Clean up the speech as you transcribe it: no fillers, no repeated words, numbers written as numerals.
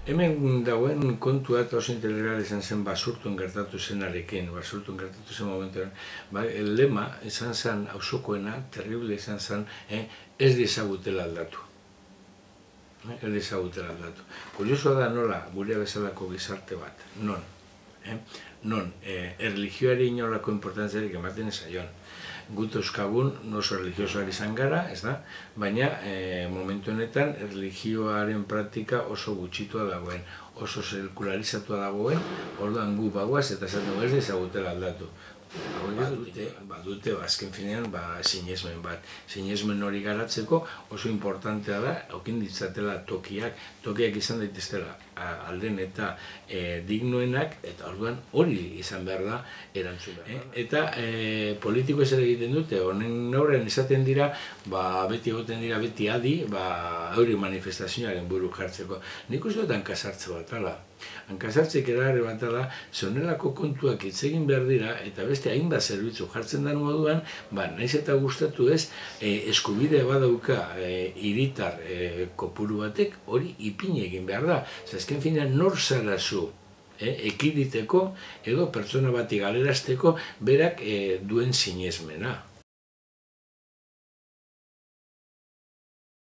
Hemen dagoen kontua eta oso integral izan zen Basurtun gertatu zenarekin, Basurtun gertatu zen momentuan. El lema izan zen auzokoena, terrible izan zen, ez dezagutela aldatu. Ez dezagutela aldatu. Kuriosoa da nola, gure bezalako gizarte bat, non, erlijioari inolako importantziarik ematen zaion. Gut euskagun oso religiosoak izan gara, ez da? Baina momentu honetan erlijioaren praktika oso gutxitua dagoen, oso zirkularizatua dagoen, orduan gu bagoaz eta esaten ez dezagutela aldatu. Badute, azken finean, sinesmen bat. Sinesmen hori garatzeko oso importantea da, aukin ditzatela tokiak izan daiteztela alden eta dignoenak, eta orduan hori izan behar da erantzun behar. Eta politiko ez ere egiten dute, honen aurrean izaten dira, beti egoten dira, beti adi, hori manifestazioaren buru jartzeko. Nik uste dut hankasartze bat, ala. Hankasartzek erare bat ala, zonelako kontuak hitz egin behar dira, eta beste hainbat zerbitzu jartzen den moduan, naiz eta gustatu ez, eskubidea badauka hiritar kopuru batek, hori ipini egin behar da. Azken finean nor zara zu ekiditeko edo pertsona bati galerazteko berak duen sinesmena.